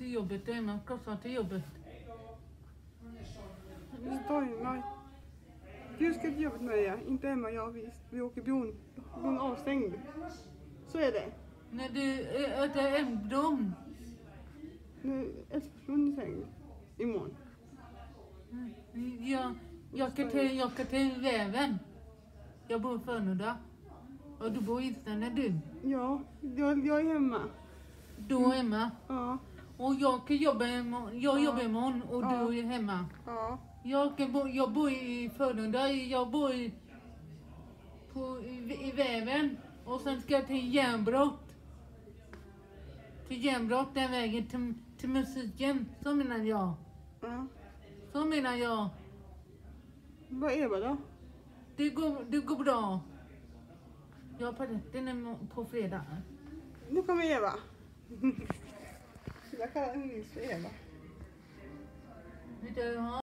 till jobbet och Emma krossar till jobbet. Nej. Du ska till jobbet med jag. Inte Emma och jag. Vi åker bron avstängd. Så är det. När du äter ämdom. Nu Älvsbron är stängd. Imorgon. Jag ska till Väven. Jag bor i Förnuda. Och du bor i Istana du. Ja, jag är hemma. Du är hemma. Ja. Och jag kan jobba imorgon. Jag jobbar imorgon och du är hemma. Ja. Jag bor i Förnuda. Jag bor i Väven. Och sen ska jag till Järnbrott. Till Järnbrott, den vägen till musiken. Så menar jag. Ja. Så menar jag. Vad är det då? Det går bra. Jag på den är på fredag. Nu kommer Eva. Jag kallar henne nyss för Eva. Vet du,